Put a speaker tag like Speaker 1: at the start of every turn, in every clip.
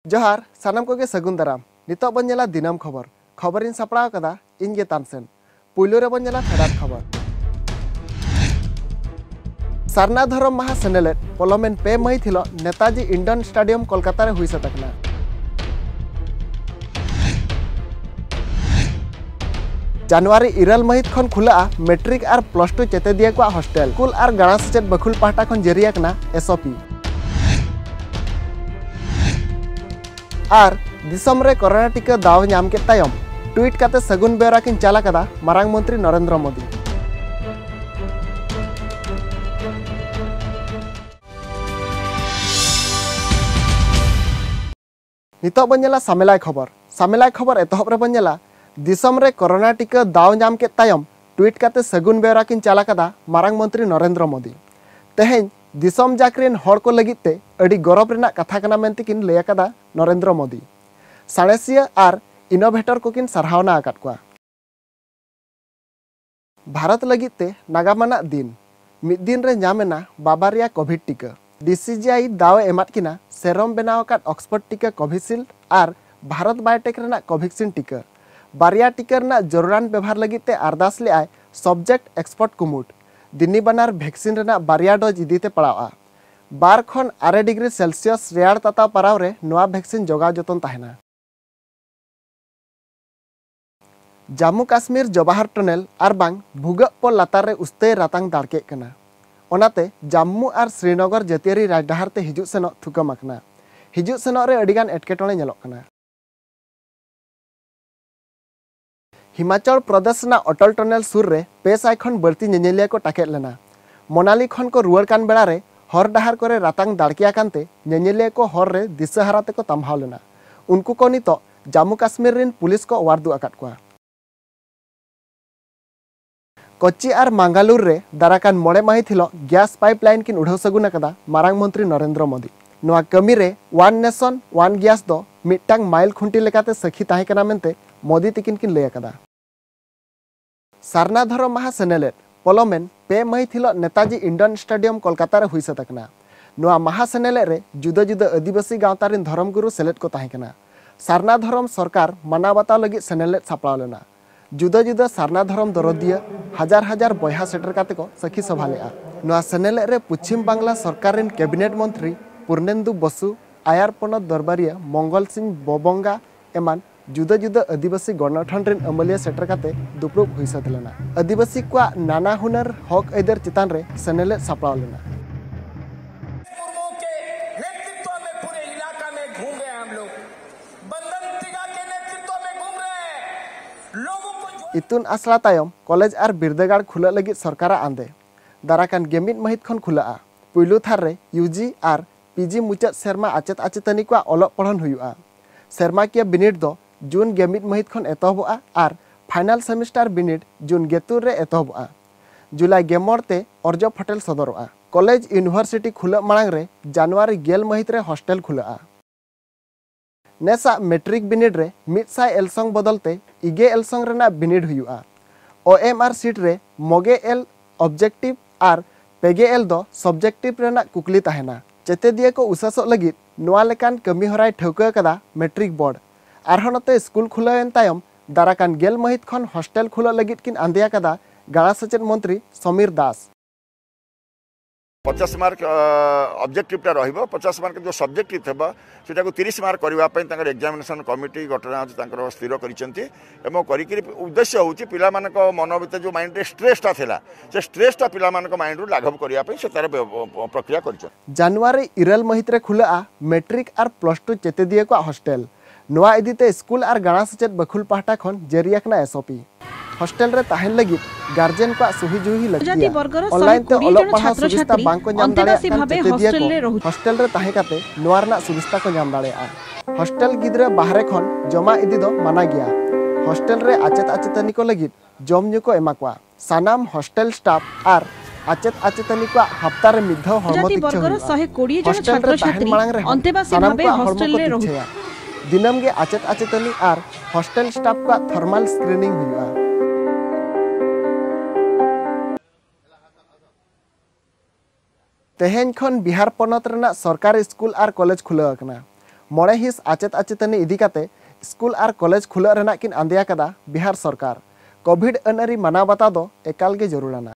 Speaker 1: जोहार सानाम को सगुन दाराम नितो बन नेला दिनम खबर खबर इन सपड़ा कदा इन गे तानसेन पुइलो रे बन नेला फेडात खबर सारना धरम महा सेनेलेट पलोमेन पे मई थिलो नेताजी इंडोर स्टेडियम कोलकाता रे हुई सतकना जनवरी इरल महित खन खुला मैट्रिक और प्लस टू चेतेदिया को हॉस्टल कुल और गाणा सेचेद बखुल पाहटा खन जरिया कना एसओपी और दिसम रे कोरोना टीका दाव नाम के तायम ट्वीट काते सगुन बेरा किन चाला कदा मारांग मंत्री नरेंद्र मोदी नितो बनेला सामेलाय खबर एतहब रे बनेला दिसम रे कोरोना टीका दाव नाम के तायम ट्वीट काते सगुन बेरा किन चाला कदा मारांग मंत्री नरेंद्र मोदी तेहेन दिसम जाकरेन हड़ को लगिते अड़ी गौरव रेना कथा कना मेंते किन लय कदा नरेंद्र मोदी साणेसिया और इनोवेटर को किन सरहावना आकात को भारत लगिते नागामाना दिन मिद दिन रे नामेना बाबारिया कोविड टीका डीसीजीआई दाव एमात किना सेरम बनाव कात ऑक्सफोर्ड टीका कोविशील्ड और भारत बायोटेक रेना कोवैक्सीन टीका बारिया टीका रेना जरूरान व्यवहार लगिते अरदास ले आय सब्जेक्ट एक्सपर्ट कुमुट दिनी बनार वैक्सीन रेना बारिया डोज इदीते पड़ावा 12 खन 8 डिग्री सेल्सियस रेयाड़ ताता पराव रे नवा वैक्सीन जोगाव जतन ताहेना जम्मू काश्मीर जवाहर टनल और बांग भूगप पो लातार रे उस्ते रातांग दाड़के कना ओनाते जम्मू और श्रीनगर जतियारी राजडाहार ते हिजुग सेनो थुकम आकना हिजुग सेनो रे अडिगान एटकेटोणे नेलोक कना हिमाचल प्रदेश ना अटल टनल सुर रे 500 खन बर्ती नेनेलिया को टाकेट लेना मोनाली खन को रुआर कान बेड़ा रे हर डाहार करे रातांग दाड़किया कानते नेनेलिया को हर रे दिसहारा ते को तंभाव लेना उनको को नितो जम्मू काश्मीर रिन पुलिस को वारदु आकात को कोच्चि और मंगलुरु रे दाराकान मोड़े माही थिलो गैस पाइपलाइन किन उड़ाव सगुन कदा मारांग मंत्री नरेंद्र मोदी नोआ कमी रे वन नेशन वन गैस दो मिट्टांग माइल खुंटी लेकाते सखी ताहे कना मेंते मोदी तिकिन किन लय कदा सारना धरम महा सेनेलेट पलोमेन पे मई थिलो नेताजी इंडोर स्टेडियम कोलकाता रे हुई सतकना नोआ महा सेनेलेट रे जुदा जुदा आदिवासी गांवता रिन धर्म गुरु सेलेट को ताहे कना सारना धरम सरकार मानावता लगी सेनेलेट सापड़ाव लेना जुदा जुदा सारना धरम दरदिया हजार हजार बयहा सेटर काते को सखी सभा लेआ नोआ सेनेलेट रे पश्चिम बांग्ला सरकार रिन कैबिनेट मंत्री पूर्णेंदु बसु आयार पनत दरबारिया मंगल सिंह बोबंगा एमान जुदा जुदा आदिवासी गणठन रिन अमलिया सेटर काते दुप्रुब हुई सतलेना आदिवासी को नाना हुनर हक ऐदर चितान रे सेनेलेट सापड़ाव लेना इतुन आसला तायम कॉलेज और बिरदागार खुला लगी सरकार आंदे दाराकान गेमिट महित खन खुला पुइलु थार रे यूजी और पीजी मुचाद सेरमा आचेत आचेतनी को अलग पढ़न हुआ सेरमा किया बिनिट दो जून गेमिट महित खन एतहबा और फाइनल सेमिस्टर बिनिट जून गेतुर रे एतहबा जुलाई गेमरते अर्ज फटेल सदरवा कॉलेज यूनिवर्सिटी खुला मांग रे जनवरी गेल महित रे हॉस्टल खुला नेसा मैट्रिक बिनिड रे 100 एलसंग बदलते इगे एलसंग रेना बिनिड हुआ ओएमआर सीट रे मोगे एल ऑब्जेक्टिव और पेगे एल दो सब्जेक्टिव रेना कुकली ताहेना चेते दिए को उसासो लगित नोआ लेकान कमी हराय ठौका कदा मैट्रिक बोर्ड आरहनते स्कूल खुलायन तायम दाराकान गेल महित खन हॉस्टल खुला लगित किन आंदिया कदा गाणा सचेत मंत्री समीर दास
Speaker 2: 50 मार्क ऑब्जेक्टिव टा रहिबो 50 मार्क जो सब्जेक्टिव थबा सेटा को 30 मार्क करबा पय तांकर एग्जामिनेशन कमिटी गठन तांकर स्थिर करिसंती एमो करिकरी उद्देश्य होची पिला मानक मन भीतर जो माइंड रे स्ट्रेस ता थिला से स्ट्रेस ता पिला मानक माइंड रु लाघव करिया पय से तार प्रक्रिया करिसं जनवरी इरल महित रे खुला मैट्रिक और प्लस टू चेते दिए को हॉस्टल नोआ इदीते स्कूल और गाणा सचेत बखुल पाहटा खन जरियाकना एसओपी हॉस्टल रे ताहेन लगी गार्जियन को सुही जुही लगी ऑनलाइन ते अलग पढ़ा सुविधा बैंक को नाम दाड़े हॉस्टल रे ताहे काते नोआरना सुविधा को नाम दाड़े हॉस्टल गिद्रे बाहरे खन जमा इदी दो माना गया हॉस्टल रे आचेत आचेतनी को लगी जम न्यू को एमा को सानाम हॉस्टल स्टाफ और आचेत आचेतनी को हफ्ता रे मिध हरमति हॉस्टल रे ताहेन मांग रे अंतेबासी भाबे हॉस्टल रे रहु दिनम गे आचेत आचेतनी और हॉस्टल स्टाफ का थर्मल स्क्रीनिंग हुआ तेहेन खन बिहार पनत रेना सरकारी स्कूल और कॉलेज खुला
Speaker 1: मोड़े हिस आचेत आचेतनी इदी काते स्कूल और कॉलेज खुला रेना किन आंदिया कदा बिहार सरकार कोविड अनअरी माना बाता दो एकाल गे जरूराना।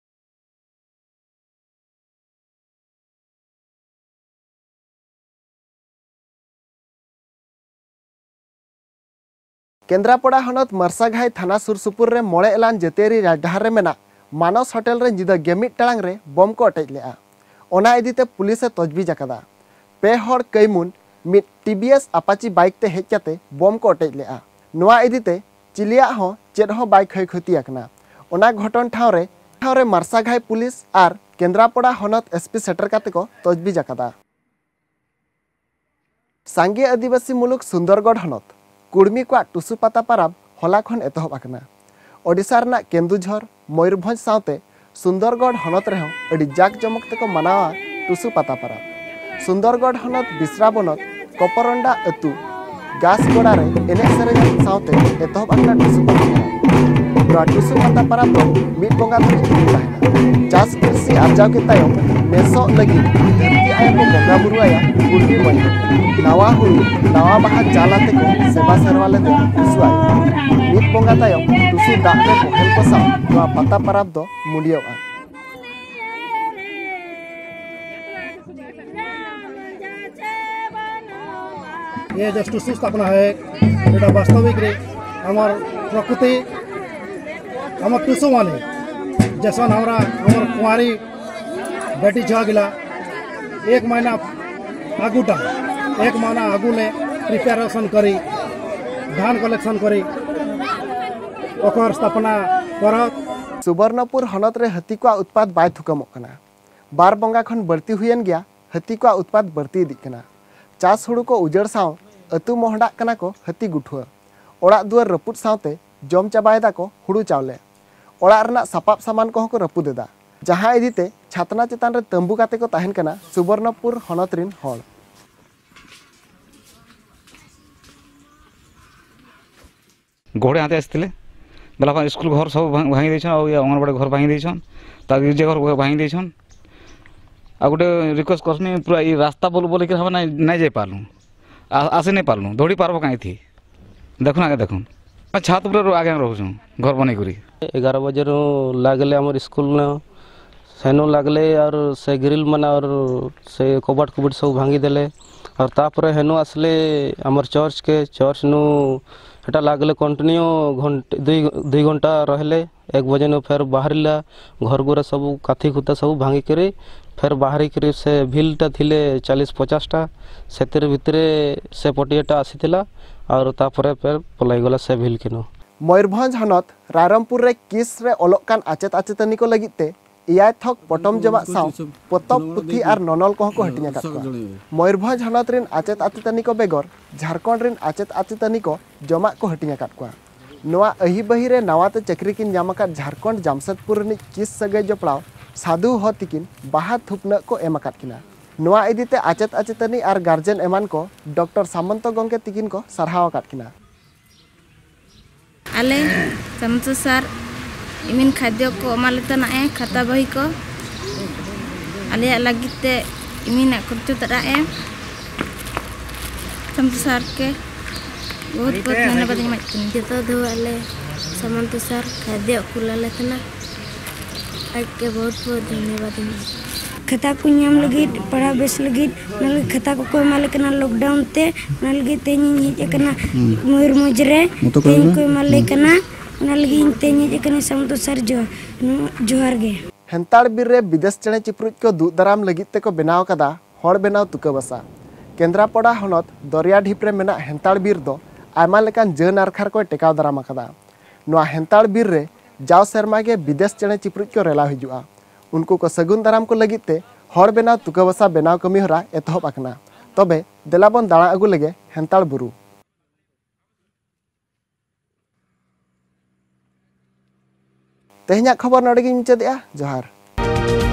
Speaker 1: केन्द्रापड़ा हनत मरसाघाई थाना सुरसुपुर रे मोड़े एलान जतेरी राजडहार रे मेना मानस होटेल रे जिदा गेमिट टांग रे बम को अटैच लेआ। ओना इदीते पुलिस तजबीज अकादा। पे हड़ कैमुन मिट टीबीएस अपाची बाइक ते हेज काते बम को अटैच लेआ। नोआ इदीते चिलिया हो चेद हो बाइक खय खती आकना। ओना घटन ठाव रे मरसाघाई पुलिस आर केन्द्रापड़ा हनत एसपी सेटर काते को तजबीज अकादा। सांगे आदिवासी मुलुक सुंदरगढ़ हनत कुड़मी को टुसु पाता पाराब हला खन एतहब आकना। ओडिशा रना केन्दुझर मयूरभंज सावते सुंदरगढ़ हनत रेहो अड़ी जाक जमक तेको मनावा टुसु पाता पाराब। सुंदरगढ़ हनत बिसरा बनत कपरंडा अतु गासगोड़ा रे एने सेरेन सावते एतहब आकना टुसु पाता पाराब। नोआ टुसु पाता पाराब दो मिट बोंगा धरि ताहेना। चास कृषि आर्जाव के तायम नेसो लगी धरती आया को बोंगा बुरु आया कुड़मी बनी। नावा हुरु नावा बाहा चालाते को सेवा सेरवाले दे टुसु आया। मिट बोंगा तायम टुसु दाग रे को हेल्प सा नोआ पाता पाराब दो मुडियोआ।
Speaker 3: ये जो टुसु स्थापना है एटा वास्तविक रे हमर प्रकृति हमर टुसु माने जैसन हमरा हमर कुंवारी बेटी छा गिला एक महीना आगू ने प्रिपेरेशन करी धान कलेक्शन करी ओकर स्थापना करत।
Speaker 1: सुवर्णपुर हनत रे हती को उत्पाद बाय थुकमक कना। बार बंगा खन बढ़ती हुयन गया हती को उत्पाद बढ़ती इदिक कना। चास हुड़ू को उजड़ साव अतु मोहडा कना को हती गुठुआ। ओड़ा दुआर रपुद सावते जम चाबायदा को हुड़ू चावले। ओड़ा रना सपाप सामान को रपुदेदा। जहां इदीते छातना चेतान रे तंबू काते को ताहेन कना सुवर्णपुर हनत रिन हड़।
Speaker 4: घोड़े आते आसते बेला स्कूल घर सब भांगी देछन और अंगनवाड़ी घर भांगी देछन ता गिरजे घर भांगी देछन। आ गोटे रिक्वेस्ट करनी पूरा ये रास्ता बोल बोल के हम नहीं जाई पारलु आसे नहीं पारलु दौड़ी पारबो काई थी देखुन आगे देखुन छात ऊपर आगे रहूँ घर बन करी
Speaker 5: 11 बजे लगले आम स्कूल न सेनो लगले और से ग्रिल मन और से कबाट कुबट सब भांगी देले और तापर हेनु आसले आमर चर्च नु हेटा लगले कंटिन्यू घंटे 2 घंटा रहले 1 बजे नु फिर बाहरिला घर गुरा सब काथी खुता सब भांगी करी फिर बाहरी करी से भीलटा थिले 40-50 टा सेतिर भितरे से पटियाटा आसीथिला और तापर फिर पलाई गला से भील किनो।
Speaker 1: मयूरभंज हनत रायरमपुर रे किस रे ओलोकान आचेत आचेतनी को लगिते इयाय थक पटम जमा साव पतब पुथी आर ननल को हटिया काटवा। मयूरभंज हनत रिन आचेत आचेतनी को बेगर झारखंड रिन आचेत आचेतनी को जमा को हटिया काटवा। नोआ अही बही रे नवाते चक्री किन जामका झारखंड जामशेदपुर रिन किस सगे जपड़ाव साधु हतिकिन बाहा थुपना को एमाकात किना। नोआ इदीते आचेत आचेतनी आर गार्जियन एमान को डॉक्टर सामंत गंगे तिकिन को सरहाव काट किना।
Speaker 6: आले सामंत सर इमिन खाद्य को अमालता ना खाता बही को आले लगिते इमिन खर्चो तरा सामंत सर के बहुत बहुत धन्यवाद माचन
Speaker 7: जतो दो आले सामंत सर खाद्य कुलाले तना आज के बहुत बहुत धन्यवाद। खाता को नाम लगी पढ़ा बेस लगी नल खाता को कोई मालिक ना लॉकडाउन ते नल लगी तेनी एकना मयूरभंज रे तेनी कोई मालिक ना नल लगी तेनी एकना सामंत सर जोहार गे।
Speaker 1: हेंताड़ बीर रे विदेश चेणे चिप्रुज को दूध दाराम लगित ते को बनाव कदा हड़ बनाव तुका बसा। केन्द्रापड़ा हनत दरिया ढिप रे मेना हेंताड़ बीर दो आयमा लेकान जन आरखार को टेकाव दाराम कदा। नोआ हेंताड़ बीर रे जाव सेरमा के विदेश चेणे चिप्रुज को रेला हिजुआ। उनको को सगुन दाराम को लगिते हड़ बनाव तुका बसा बनाव कमी हरा एतहब आकना। तबे देलाबन दाड़ा अगु लगे हेंताड़ बुरु। तेहना खबर नड़े गिन मुचादेआ। जोहार।